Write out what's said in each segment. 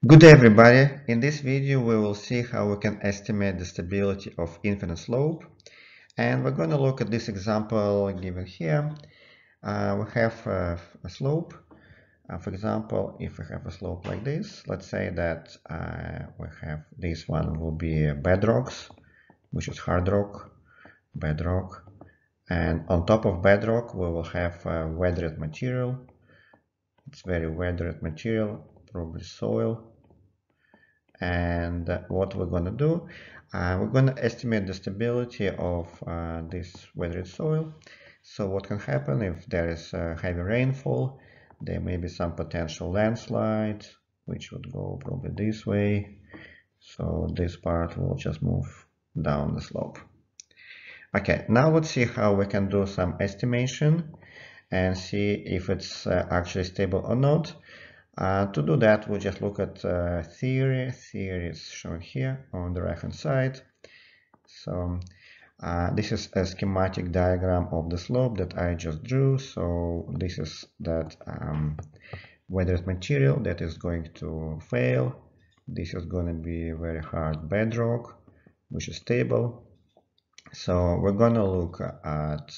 Good day everybody. In this video we will see how we can estimate the stability of infinite slope, and we're going to look at this example given here. We have a slope. For example, if we have a slope like this, let's say that we have this one will be bedrocks, which is hard rock, bedrock, and on top of bedrock we will have weathered material. It's very weathered material, probably soil. And what we're going to do, we're going to estimate the stability of this weathered soil. So what can happen if there is heavy rainfall? There may be some potential landslides, which would go probably this way. So this part will just move down the slope. Okay, now let's see how we can do some estimation and see if it's actually stable or not. To do that, we'll just look at theory. Theory is shown here on the right hand side. So this is a schematic diagram of the slope that I just drew. So this is that weathered material that is going to fail. This is going to be very hard bedrock, which is stable. So we're going to look at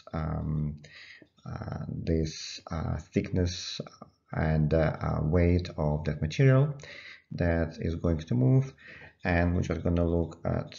this thickness and weight of that material that is going to move, and we're just going to look at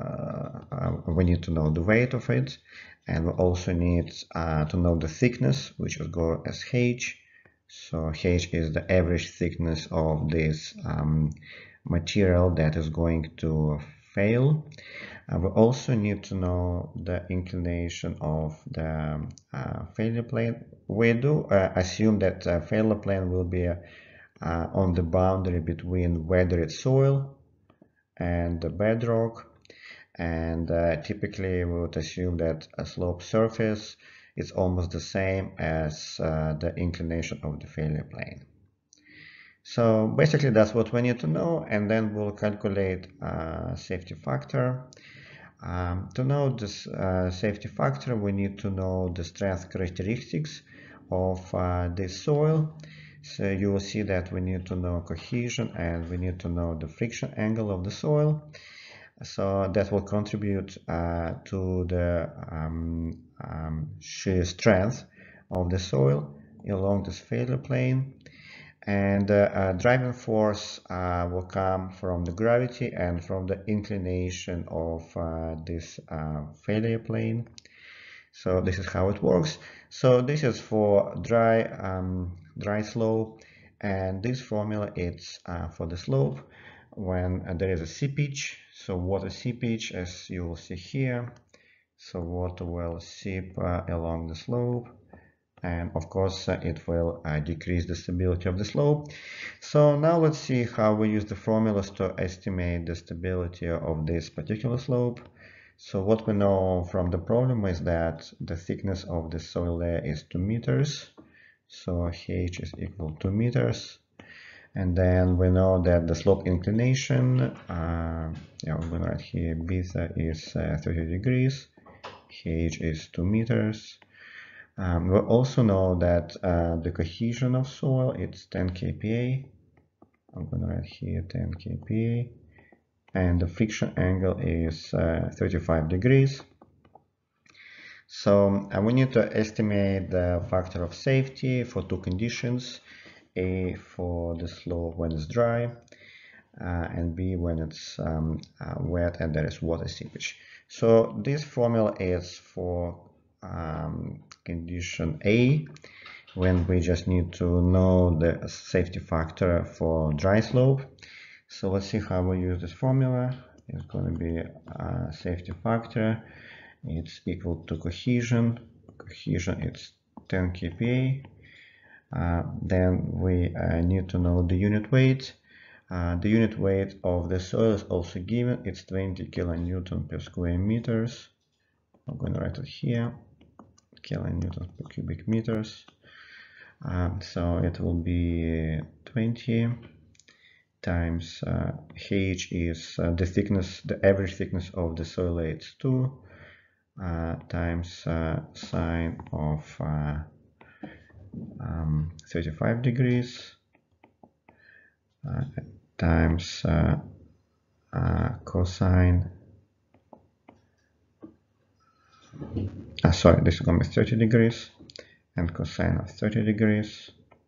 we need to know the weight of it, and we also need to know the thickness, which will go as h. So h is the average thickness of this material that is going to fail. We also need to know the inclination of the failure plane. We do assume that failure plane will be on the boundary between weathered soil and the bedrock, and typically we would assume that a slope surface is almost the same as the inclination of the failure plane. So basically that's what we need to know, and then we'll calculate safety factor. To know this safety factor, we need to know the strength characteristics of this soil. So you will see that we need to know cohesion and we need to know the friction angle of the soil. So that will contribute to the shear strength of the soil along this failure plane. And driving force will come from the gravity and from the inclination of this failure plane. So this is how it works. So this is for dry slope, and this formula is for the slope when there is a seepage. So water seepage, as you will see here. So water will seep along the slope, and of course it will decrease the stability of the slope. So now let's see how we use the formulas to estimate the stability of this particular slope. So what we know from the problem is that the thickness of the soil layer is 2 meters. So h is equal to 2 meters. And then we know that the slope inclination, we're going to write here beta is 30 degrees, h is 2 meters. We also know that the cohesion of soil is 10 kPa. I'm going to write here 10 kPa. And the friction angle is 35 degrees. So we need to estimate the factor of safety for two conditions. A, for the slope when it's dry, and B, when it's wet and there is water seepage. So this formula is for condition A, when we just need to know the safety factor for dry slope. So let's see how we use this formula. It's going to be safety factor. It's equal to cohesion. Cohesion is 10 kPa. Then we need to know the unit weight. The unit weight of the soil is also given. It's 20 kilonewton per square meters. I'm going to write it here. Kilonewtons per cubic meters. So it will be 20 times h is the thickness, the average thickness of the soil layer is 2 times sine of 35 degrees times cosine, sorry, this is going to be 30 degrees, and cosine of 30 degrees,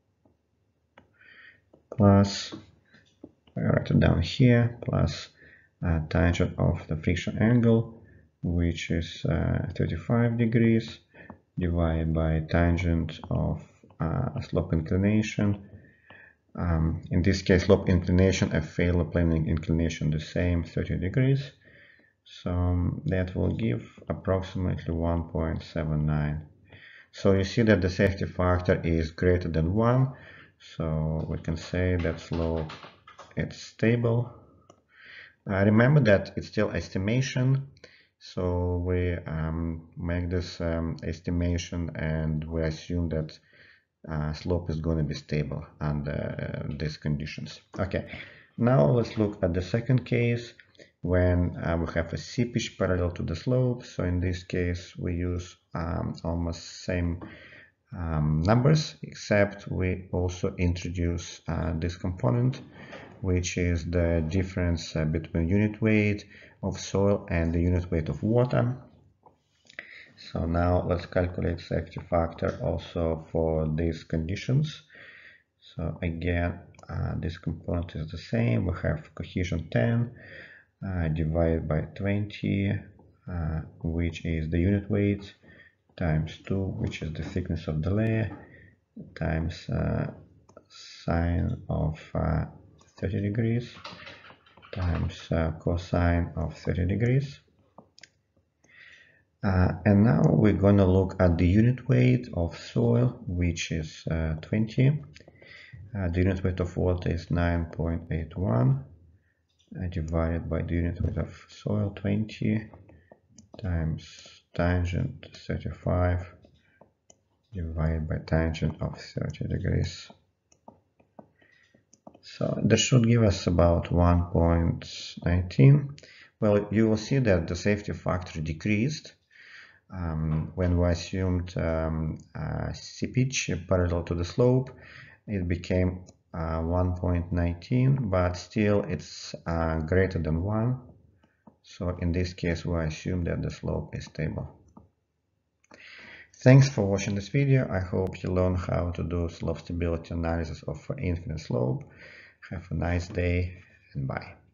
plus, I write it down here, plus tangent of the friction angle, which is 35 degrees, divided by tangent of slope inclination. In this case, slope inclination and failure planing inclination the same, 30 degrees. So that will give approximately 1.79. So you see that the safety factor is greater than 1. So we can say that slope is stable. Remember that it's still estimation. So we make this estimation and we assume that slope is going to be stable under these conditions. Okay, now let's look at the second case when we have a seepage parallel to the slope. So in this case we use almost same numbers, except we also introduce this component, which is the difference between unit weight of soil and the unit weight of water. So now let's calculate safety factor also for these conditions. So again, this component is the same. We have cohesion 10 divided by 20, which is the unit weight, times 2, which is the thickness of the layer, times sine of 30 degrees, times cosine of 30 degrees. And now we're going to look at the unit weight of soil, which is 20. The unit weight of water is 9.81 divided by the unit weight of soil, 20, times tangent 35 divided by tangent of 30 degrees. So this should give us about 1.19. Well, you will see that the safety factor decreased when we assumed seepage parallel to the slope. It became 1.19, but still it's greater than 1. So in this case, we assume that the slope is stable. Thanks for watching this video. I hope you learned how to do slope stability analysis of infinite slope. Have a nice day and bye.